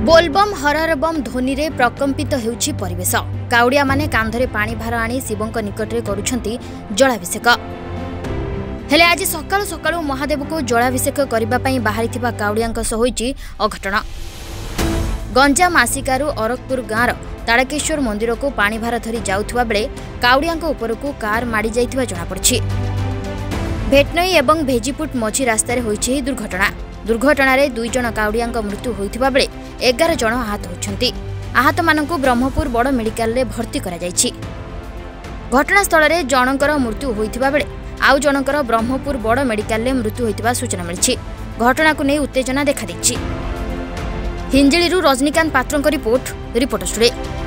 बोलबम हरहर बम ध्वनि रे प्रकंपित हेउछि परिवेश। काउडिया माने कांधरे पानी भार आनी शिवंक निकटरे करुछंती जलाभिषेक। हेले आज सकाळु सकाळु महादेव को जलाभिषेक करबा पई बाहरिथिबा काउडियांक सह होइछि अघटन। गंजाम आसिकारु अरखपुर गाँर ताड़केश्वर मंदिर को पानी भार धरी जाउथुवा बेले काउडियांक उपरकू कार माडी जाइथिबा जणा पड़छि। भेटनई एवं भेजीपुट मझी रास्तार होइछि दुर्घटना। दुर्घटना 2 जण काउडियांक मृत्यु होइथिबा बेले 11 जण आहत होइछन्ति। आहत मानकु ब्रह्मपुर बड़ मेडिकल रे भर्ती करा जाइछि। घटनास्थल रे जनकर मृत्यु होइथिबा बेले आउ जनकर ब्रह्मपुर बड़ मेडिकल रे मृत्यु होइथिबा सूचना मिलिछि। घटना को नै उत्तेजना देखा दैछि। हिंजिळीरु रजनीकांत पात्रଙ୍କ रिपोर्ट स्टूडियो।